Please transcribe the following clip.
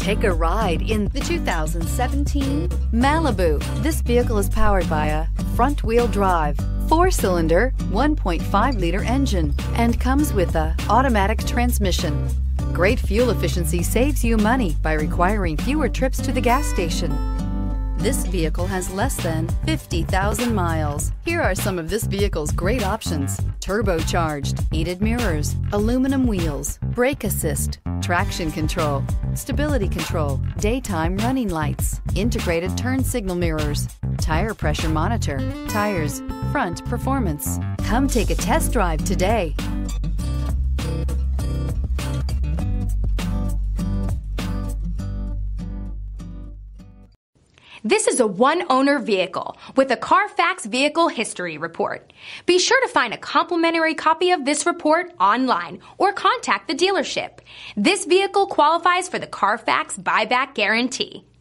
Take a ride in the 2017 Malibu. This vehicle is powered by a front-wheel drive, 4-cylinder, 1.5-liter engine, and comes with a automatic transmission. Great fuel efficiency saves you money by requiring fewer trips to the gas station. This vehicle has less than 50,000 miles. Here are some of this vehicle's great options: turbocharged, heated mirrors, aluminum wheels, brake assist, traction control, stability control, daytime running lights, integrated turn signal mirrors, tire pressure monitor, tires, front performance. Come take a test drive today. This is a one-owner vehicle with a Carfax Vehicle History Report. Be sure to find a complimentary copy of this report online or contact the dealership. This vehicle qualifies for the Carfax Buyback Guarantee.